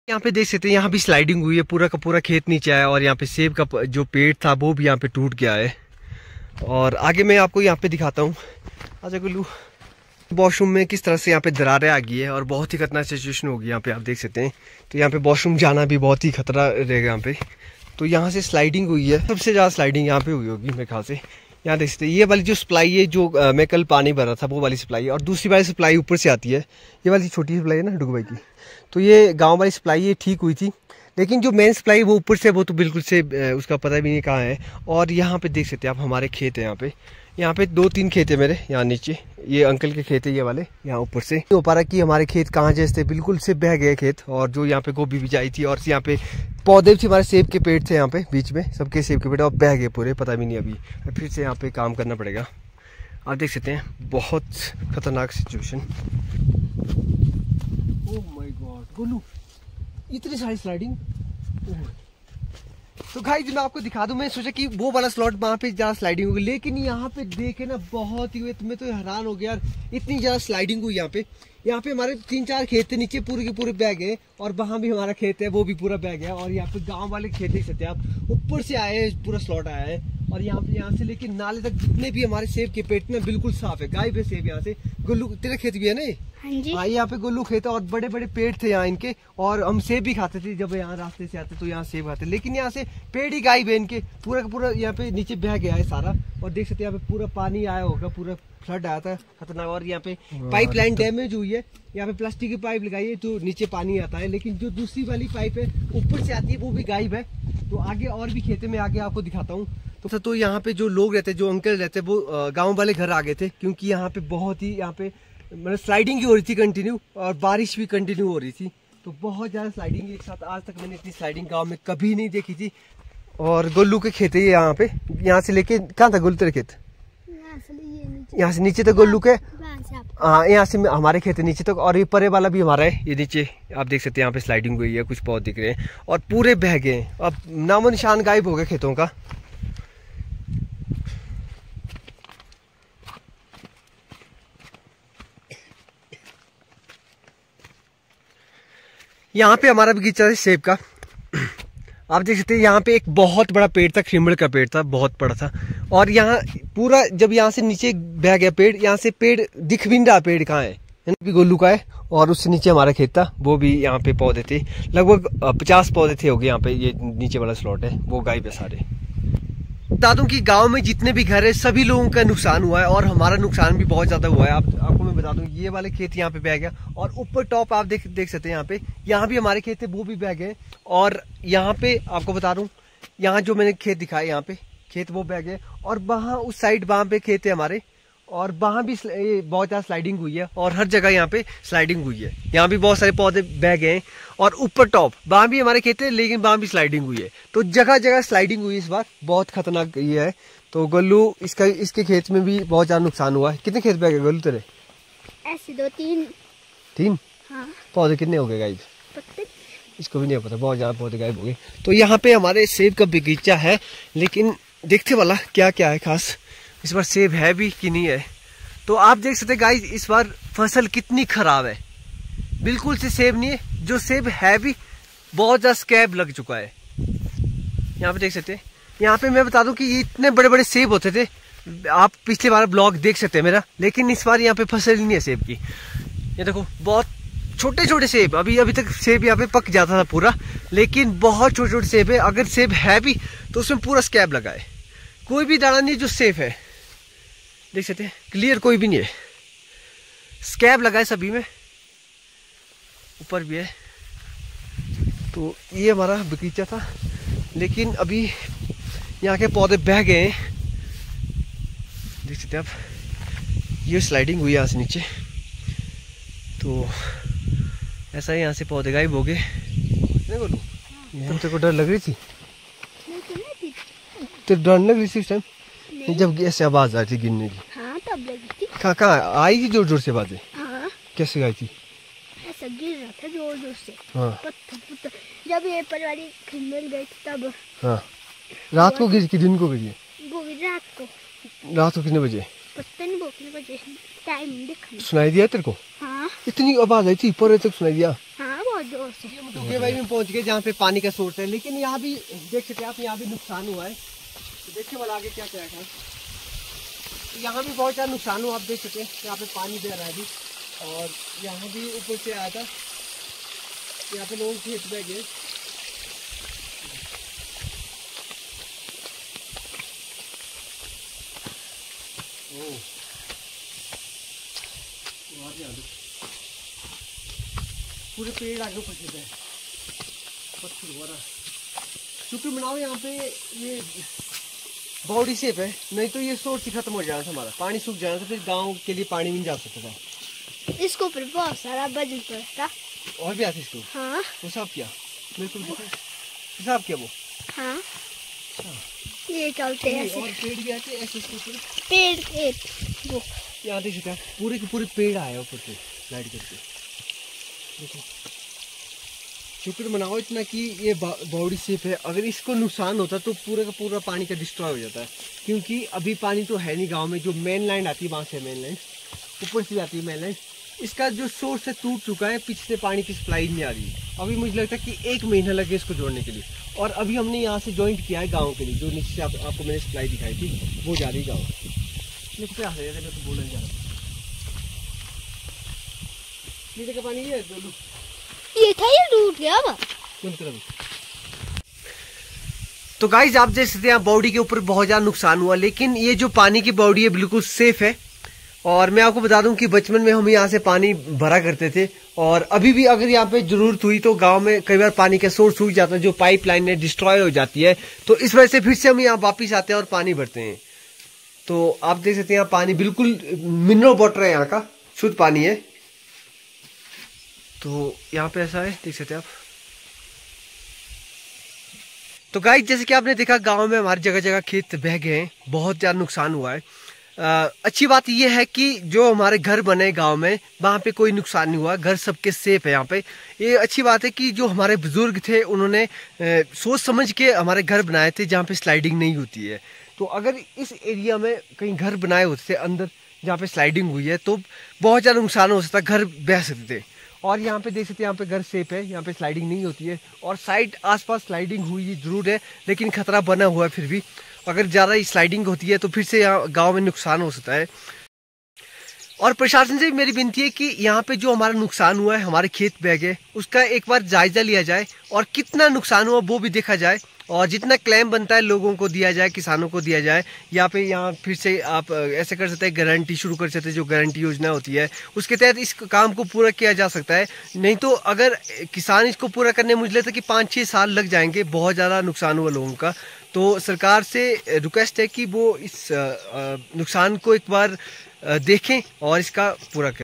यहाँ पे देख सकते हैं, यहाँ भी स्लाइडिंग हुई है, पूरा का पूरा खेत नीचे आया और यहाँ पे सेब का जो पेड़ था वो भी यहाँ पे टूट गया है। और आगे मैं आपको यहाँ पे दिखाता हूँ। अच्छा गुल्लू, वॉशरूम में किस तरह से यहाँ पे दरारें आ गई है और बहुत ही खतरनाक सिचुएशन होगी यहाँ पे, आप देख सकते हैं। तो यहाँ पे वॉशरूम जाना भी बहुत ही खतरा रहेगा यहाँ पे। तो यहाँ से स्लाइडिंग हुई है, सबसे ज़्यादा स्लाइडिंग यहाँ पे हुई होगी मेरे ख्याल से। यहाँ देख सकते हैं ये वाली जो सप्लाई है, जो मैं कल पानी भर रहा था वो वाली सप्लाई है, और दूसरी वाली सप्लाई ऊपर से आती है। ये वाली छोटी सप्लाई है ना डुगू भाई की, तो ये गाँव वाली सप्लाई ये ठीक हुई थी, लेकिन जो मेन सप्लाई वो ऊपर से, वो तो बिल्कुल से उसका पता भी नहीं कहाँ है। और यहाँ पे देख सकते हैं आप हमारे खेत है यहाँ पे 2-3 खेत है मेरे यहाँ नीचे। ये अंकल के खेत है ये वाले, यहाँ ऊपर से नहीं हो पा रहा कि हमारे खेत कहाँ जैसे बिल्कुल से बह गए खेत। और जो यहाँ पे गोभी भी आई थी और यहाँ पे पौधे थे, हमारे सेब के पेड़ थे यहाँ पे बीच में, सबके सेब के पेड़, और बह गए पूरे, पता भी नहीं। अभी फिर से यहाँ पे काम करना पड़ेगा। आप देख सकते हैं बहुत खतरनाक situation. Oh my god Golu, इतनी सारी स्लाइडिंग। तो गाइस मैं आपको दिखा दूं, मैं सोचा कि वो वाला स्लॉट वहाँ पे ज्यादा स्लाइडिंग होगी, लेकिन यहाँ पे देखे ना बहुत ही हुए, मैं तो हैरान हो गया यार, इतनी ज्यादा स्लाइडिंग हुई यहाँ पे। यहाँ पे हमारे 3-4 खेत थे नीचे, पूरे के पूरे बह गए, और वहाँ भी हमारा खेत है वो भी पूरा बह गया। और यहाँ पे गांव वाले खेत देख सकते हैं आप, ऊपर से आए पूरा स्लॉट आया है। और यहाँ से लेके नाले तक जितने भी हमारे सेब के पेट में बिल्कुल साफ है, गायब है सेब यहाँ से। गुल्लू तेरा खेत भी है ना? हाँ, यहाँ पे गुल्लू खेत है और बड़े बड़े पेड़ थे यहाँ इनके, और हम सेब भी खाते थे जब यहाँ रास्ते से आते तो यहाँ सेब खाते, लेकिन यहाँ से पेड़ ही गायब है इनके, पूरा का पूरा यहाँ पे नीचे बह गया है सारा। और देख सकते हैं यहाँ पे पूरा पानी आया होगा, पूरा फ्लड आया था खतरनाक। और यहाँ पे पाइपलाइन डैमेज हुई है, यहाँ पे प्लास्टिक की पाइप लगाई है तो नीचे पानी आता है, लेकिन जो दूसरी वाली पाइप है ऊपर से आती है वो भी गायब है। तो आगे और भी खेते में आगे आपको दिखाता हूँ। तो यहाँ पे जो लोग रहते, जो अंकल रहते, वो गाँव वाले घर आ गए थे, क्योंकि यहाँ पे बहुत ही यहाँ पे मतलब स्लाइडिंग ही हो रही थी कंटिन्यू, और बारिश भी कंटिन्यू हो रही थी। तो बहुत ज़्यादा स्लाइडिंग एक साथ, आज तक मैंने इतनी स्लाइडिंग गांव में कभी नहीं देखी थी। और गोलू के खेत है यहाँ पे, यहाँ से लेके कहाँ था गोलू तेरे खेत? यहाँ से नीचे तक गोलू के, हाँ यहाँ से हमारे खेत है नीचे तक। और ये परे वाला भी हमारा है, ये नीचे आप देख सकते हैं यहाँ पे स्लाइडिंग हुई है, कुछ पौधे दिख रहे हैं और पूरे बह गए हैं, अब नामो निशान गायब हो गए खेतों का। यहाँ पे हमारा बगीचा है सेब का, आप देख सकते हैं यहाँ पे एक बहुत बड़ा पेड़ था, खिमड़ का पेड़ था, बहुत बड़ा था। और यहाँ पूरा जब यहाँ से नीचे बह गया पेड़, यहाँ से पेड़ दिख भी नहीं रहा, पेड़ कहाँ है भी गोलू का है। और उससे नीचे हमारा खेत था, वो भी यहाँ पे पौधे थे, लगभग 50 पौधे थे हो गए यहाँ पे। ये नीचे वाला स्लॉट है वो गायब है सारे। बता दूं कि गांव में जितने भी घर है सभी लोगों का नुकसान हुआ है, और हमारा नुकसान भी बहुत ज्यादा हुआ है। आपको मैं बता दूं, ये वाले खेत यहाँ पे बह गया, और ऊपर टॉप आप देख सकते हैं यहाँ भी हमारे खेत थे वो भी बह गए। और यहाँ पे आपको बता दूं, यहाँ जो मैंने खेत दिखाया यहाँ पे खेत वो बह गए, और वहाँ उस साइड वहाँ पे खेत है हमारे, और वहाँ भी बहुत ज़्यादा स्लाइडिंग हुई है, और हर जगह यहाँ पे स्लाइडिंग हुई है। यहाँ भी बहुत सारे पौधे बह गए हैं, और ऊपर टॉप वहाँ भी हमारे खेत है, लेकिन वहाँ भी स्लाइडिंग हुई है। तो जगह जगह स्लाइडिंग हुई इस बार, बहुत खतरनाक ये है। तो गोलू इसके खेत में भी बहुत ज़्यादा नुकसान हुआ है। कितने खेत बह गए गोलू तेरे? ऐसे 2-3 हाँ। पौधे कितने हो गए गायब? इसको भी नहीं पता, बहुत ज़्यादा पौधे गायब हो गए। तो यहाँ पे हमारे सेब का बगीचा है, लेकिन देखते वाला क्या क्या है खास, इस बार सेब है भी कि नहीं है। तो आप देख सकते हैं गाइस, इस बार फसल कितनी खराब है, बिल्कुल से सेब नहीं है, जो सेब है भी बहुत ज्यादा स्कैब लग चुका है। यहाँ पे देख सकते हैं, यहाँ पे मैं बता दूं कि ये इतने बड़े बड़े सेब होते थे, आप पिछले बार ब्लॉग देख सकते हैं मेरा, लेकिन इस बार यहाँ पे फसल ही नहीं है सेब की। ये देखो बहुत छोटे छोटे सेब, अभी तक सेब यहाँ पे पक जाता था पूरा, लेकिन बहुत छोटे छोटे सेब है। अगर सेब है भी तो उसमें पूरा स्कैब लगा है, कोई भी दाना नहीं जो सेफ है, देख सकते हैं क्लियर कोई भी नहीं है, स्कैब लगा है सभी में, ऊपर भी है। तो ये हमारा बगीचा था, लेकिन अभी यहाँ के पौधे बह गए हैं, देख सकते हैं आप, ये स्लाइडिंग हुई यहाँ से नीचे, तो ऐसा ही यहाँ से पौधे गायब हो गए। नहीं बोलूँ, तेरे को डर लग रही थी? तेरे डर लग रही थी उस टाइम जब ऐसे आवाज आई थी गिरने की? हाँ, तब लगी थी। कहाँ आई थी जोर जोर से आवाजें? हाँ। कैसे आई थी? ऐसा गिर रहा था जोर जोर से, हाँ। पत्थर जब ये परिवारी खिलमिल गई थी तब। हाँ, रात को गिरी कि दिन को गिरी? वो गिरी रात को। रात को कितने बजे? पता नहीं, वो कितने बजे, टाइम देखा। सुनाई दिया तेरे को? हाँ। इतनी आवाज आई थी, पर तक सुनाई दिया? हाँ, बहुत जोर से। सुखे भाई में पहुंच गए जहाँ पे पानी का सोर्स है, लेकिन यहाँ भी देख सकते हैं आप, यहाँ भी नुकसान हुआ है। तो देखिए वाला आगे क्या क्या है। यहाँ भी बहुत ज़्यादा नुकसान हुआ, आप देख सकते हैं यहाँ पे पानी दे रहा है अभी, और यहाँ भी ऊपर से आया था, यहाँ पे लोग खेत में गए। पूरे पेड़ आगे ऊपर से पत्थर हो रहा। शुक्र मनाओ यहाँ पे ये बॉडी शेप है, नहीं तो ये सोर्स ही खत्म हो जाना था हमारा, पानी सूख जाना था, फिर गांव के लिए पानी भी नहीं जा सकता था। इसको ऊपर बहुत सारा वजन पड़ता और भी आती इसको। हाँ वो साफ किया मेरे को, साफ किया वो। हाँ ये चलते हैं और पेड़ भी आते ऐसे पेड़ एक दो यहाँ देख सकते हैं पूरे के पूरे पेड़ आए ऊपर से लाइट करके। देखो शुक्र मनाओ इतना कि ये बॉडी शेप है, अगर इसको नुकसान होता तो पूरा का पूरा पानी का डिस्ट्रॉय हो जाता है, क्योंकि अभी पानी तो है नहीं गांव में। जो मेन लाइन आती है वहाँ से मेन लाइन ऊपर से जाती है मेन लाइन, इसका जो सोर्स है टूट चुका है, पीछे से पानी की सप्लाई नहीं आ रही है। अभी मुझे लगता है कि 1 महीना लगे इसको जोड़ने के लिए, और अभी हमने यहाँ से ज्वाइंट किया है गाँव के लिए, जो नीचे से आपको मैंने सप्लाई दिखाई थी वो जा रही गाँव। तो बोलने जा रहा नीचे का पानी ये था, ये टूट गया अब। तो गाइज आप देख सकते हैं बॉडी के ऊपर बहुत ज्यादा नुकसान हुआ, लेकिन ये जो पानी की बॉडी है बिल्कुल सेफ है। और मैं आपको बता दूं कि बचपन में हम यहाँ से पानी भरा करते थे, और अभी भी अगर यहाँ पे जरूरत हुई तो गांव में कई बार पानी का सोर्स सूख जाता है, जो पाइपलाइन है डिस्ट्रॉय हो जाती है, तो इस वजह से फिर से हम यहाँ वापिस आते हैं और पानी भरते हैं। तो आप देख सकते हैं यहाँ पानी बिल्कुल मिनरल वाटर है, यहाँ का शुद्ध पानी है। तो यहाँ पे ऐसा है, देख सकते हैं आप। तो गाइस जैसे कि आपने देखा गांव में हमारी जगह जगह खेत बह गए हैं, बहुत ज्यादा नुकसान हुआ है। अच्छी बात यह है कि जो हमारे घर बने गांव में वहाँ पे कोई नुकसान नहीं हुआ, घर सबके सेफ है यहाँ पे। ये अच्छी बात है कि जो हमारे बुजुर्ग थे उन्होंने सोच समझ के हमारे घर बनाए थे जहाँ पे स्लाइडिंग नहीं होती है। तो अगर इस एरिया में कहीं घर बनाए होते थे अंदर जहाँ पे स्लाइडिंग हुई है तो बहुत ज़्यादा नुकसान हो सकता, घर बह सकते थे। और यहाँ पे देख सकते हैं यहाँ पे घर सेफ है, यहाँ पे स्लाइडिंग नहीं होती है, और साइड आसपास स्लाइडिंग हुई जरूर है लेकिन खतरा बना हुआ है। फिर भी अगर ज़्यादा स्लाइडिंग होती है तो फिर से यहाँ गांव में नुकसान हो सकता है। और प्रशासन से मेरी विनती है कि यहाँ पे जो हमारा नुकसान हुआ है, हमारे खेत बह गए, उसका एक बार जायजा लिया जाए और कितना नुकसान हुआ वो भी देखा जाए, और जितना क्लेम बनता है लोगों को दिया जाए, किसानों को दिया जाए। यहाँ फिर से आप ऐसे कर सकते हैं, गारंटी शुरू कर सकते हैं, जो गारंटी योजना होती है उसके तहत इस काम को पूरा किया जा सकता है। नहीं तो अगर किसान इसको पूरा करने मुझे लगता है कि 5-6 साल लग जाएंगे, बहुत ज़्यादा नुकसान हुआ लोगों का। तो सरकार से रिक्वेस्ट है कि वो इस नुकसान को एक बार देखें और इसका पूरा करें।